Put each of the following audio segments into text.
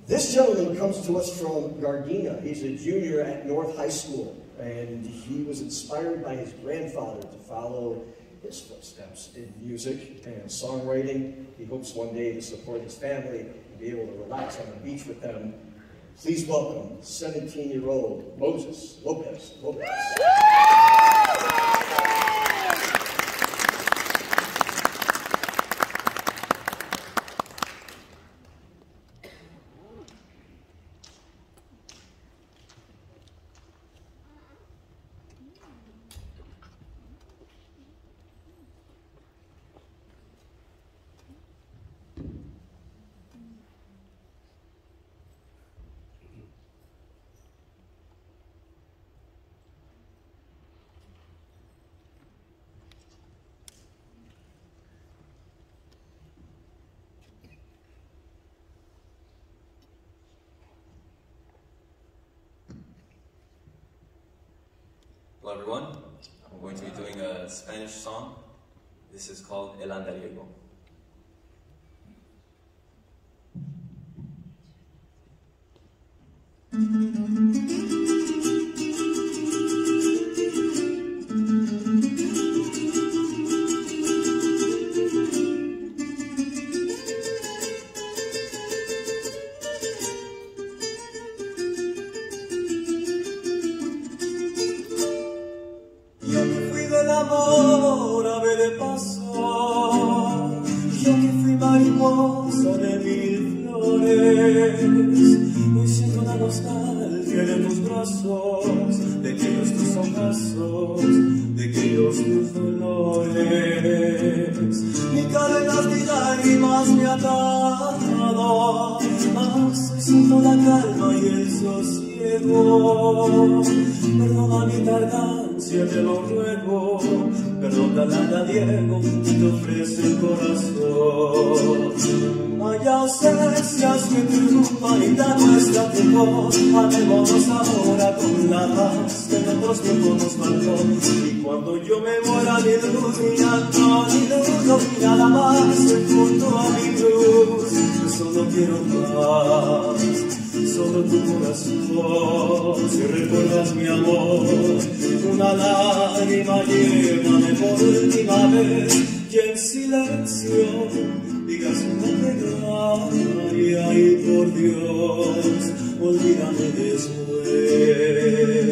This gentleman comes to us from Gardena. He's a junior at North High School, and he was inspired by his grandfather to follow his footsteps in music and songwriting. He hopes one day to support his family and be able to relax on the beach with them. Please welcome 17-year-old Moses Lopez. Hello everyone, I'm going to be doing a Spanish song. This is called El Andariego. Perdona mi tardancia, te lo ruego. Perdona el andariego que te ofrece el corazón. Hay ausencias que te ocupan y da nuestra tiempo. Amémonos ahora con la paz que en otros tiempos nos faltó. Y cuando yo me muera, ni luz, ni llanto, ni dudo, ni nada más, junto a mi cruz, yo solo quiero paz. Solo tu corazón, si recuerdas mi amor, una lágrima llévame por última vez, y en silencio digas una plegaria y por Dios, olvídame después.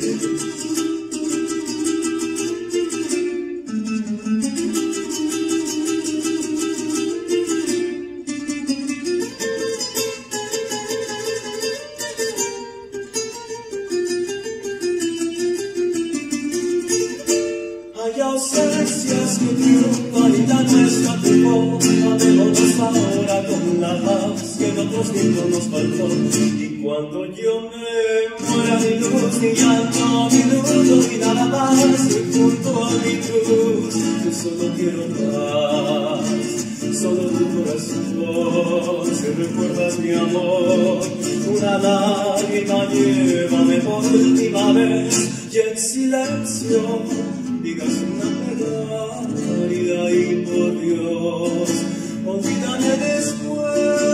Ausencias que triunfan y dan nuestra tiempo. Amémonos ahora con la paz que en otros tiempos nos faltó. Y cuando yo me muera, ni luz, ni llanto, ni dudo, ni nada más, y junto a mi cruz, yo solo quiero paz. Solo tu corazón, si recuerdas mi amor, una lágrima llévame por última vez, y en silencio digas una plegaria y por Dios, olvídame después.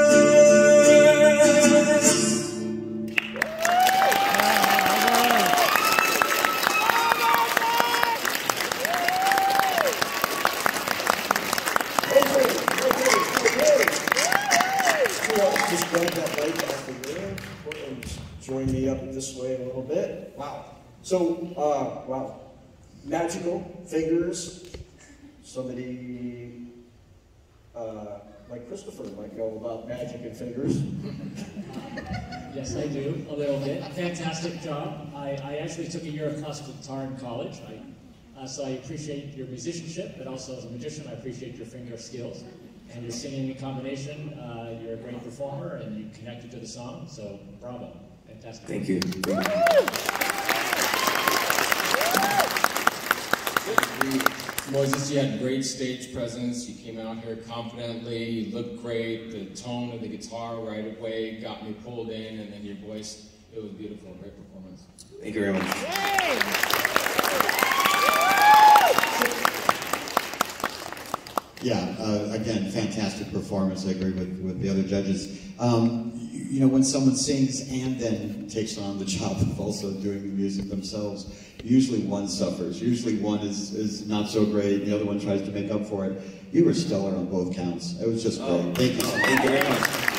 Just grab that mic off of there and join me up this way a little bit. Wow. So, wow. Magical fingers. Somebody like Christopher might know about magic and fingers. Yes, I do, a little bit. Fantastic job. I actually took a year of classical guitar in college, so I appreciate your musicianship, but also as a magician, I appreciate your finger skills. And your singing in combination, you're a great performer, and you connected to the song, so bravo. Fantastic. Thank you. Moses, you had great stage presence. You came out here confidently. You looked great. The tone of the guitar right away got me pulled in, and then your voice, it was beautiful. Great performance. Thank you very much. Yeah, again, fantastic performance. I agree with the other judges. You know, when someone sings and then takes on the job of also doing the music themselves, usually one suffers. Usually one is not so great, and the other one tries to make up for it. You were stellar on both counts. It was just great. Thank you so much. Thank you very much.